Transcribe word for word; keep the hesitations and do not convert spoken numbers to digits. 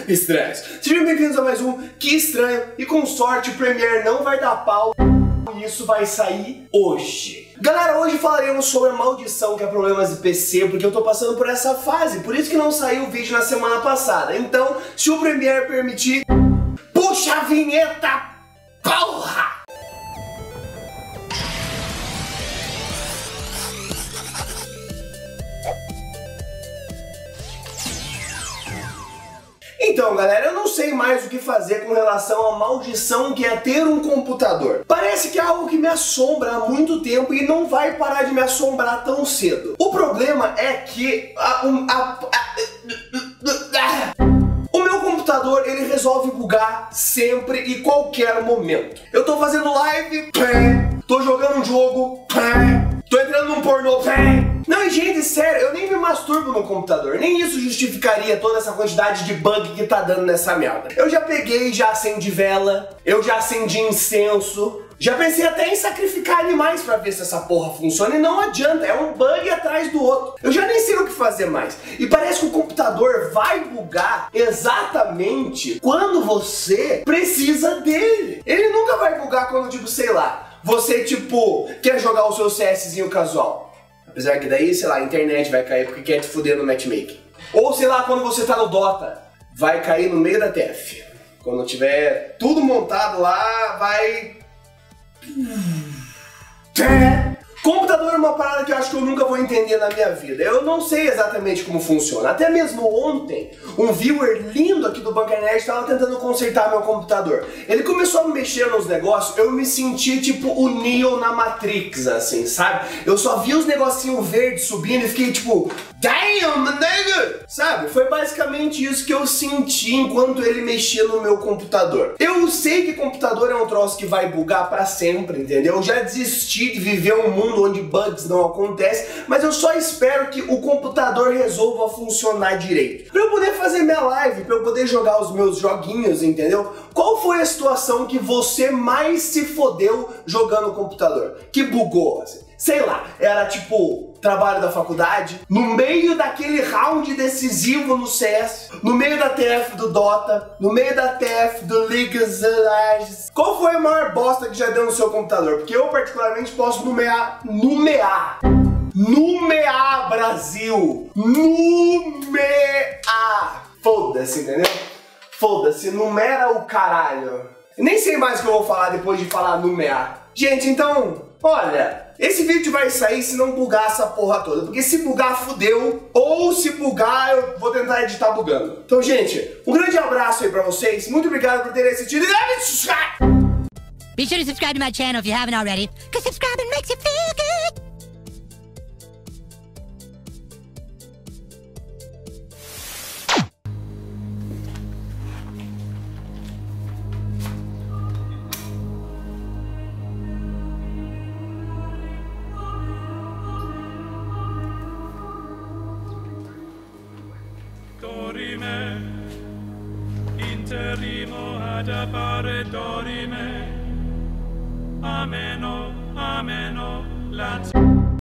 estranhos. Sejam bem-vindos a mais um Que Estranho, e com sorte o Premiere não vai dar pau e isso vai sair hoje. Galera, hoje falaremos sobre a maldição que é problemas de P C, porque eu tô passando por essa fase, por isso que não saiu o vídeo na semana passada. Então, se o Premiere permitir, puxa a vinheta, porra! Então, galera, eu não sei mais o que fazer com relação à maldição que é ter um computador. Parece que é algo que me assombra há muito tempo e não vai parar de me assombrar tão cedo. O problema é que a, a, a, a, o meu computador, ele resolve bugar sempre e qualquer momento. Eu tô fazendo live, tô jogando um jogo, tô entrando num pornô. Não, e gente, sério, eu nem me masturbo no computador. Nem isso justificaria toda essa quantidade de bug que tá dando nessa merda. Eu já peguei, já acendi vela, eu já acendi incenso, já pensei até em sacrificar animais pra ver se essa porra funciona e não adianta, é um bug atrás do outro. Eu já nem sei o que fazer mais. E parece que o computador vai bugar exatamente quando você precisa dele. Ele nunca vai bugar quando, tipo, sei lá, você, tipo, quer jogar o seu CSzinho casual. Apesar que daí, sei lá, a internet vai cair porque quer te fuder no matchmaking. Ou sei lá, quando você tá no Dota, vai cair no meio da T F. Quando tiver tudo montado lá, vai... Computador é uma parada que eu acho que eu nunca vou entender na minha vida. Eu não sei exatamente como funciona. Até mesmo ontem, um viewer lindo aqui do Bunker Nerd estava tentando consertar meu computador. Ele começou a mexer nos negócios, eu me senti tipo o Neo na Matrix, assim, sabe? Eu só vi os negocinhos verdes subindo e fiquei tipo, damn, nigga! Sabe? Foi basicamente isso que eu senti enquanto ele mexia no meu computador. Eu sei que computador é um troço que vai bugar pra sempre, entendeu? Eu já desisti de viver um mundo onde bugs não acontecem, mas eu só espero que o computador resolva funcionar direito. Pra eu poder fazer minha live, pra eu poder jogar os meus joguinhos, entendeu? Qual foi a situação que você mais se fodeu jogando no computador? Que bugou, assim? Sei lá, era tipo trabalho da faculdade, no meio daquele round decisivo no C S, no meio da T F do Dota, no meio da T F do League of Legends. Qual foi a maior bosta que já deu no seu computador? Porque eu particularmente posso numear, numear, numear Brasil, numear. Foda-se, entendeu? Foda-se, numera o caralho. Nem sei mais o que eu vou falar depois de falar numear. Gente, então, olha, esse vídeo vai sair se não bugar essa porra toda, porque se bugar, fudeu, ou se bugar, eu vou tentar editar bugando. Então, gente, um grande abraço aí pra vocês, muito obrigado por terem assistido e deve subscribe! Be sure to subscribe to my channel if you haven't already, because subscribing makes you feel good! Dorime, interrimo ad appare dorime, ameno, ameno, lancet.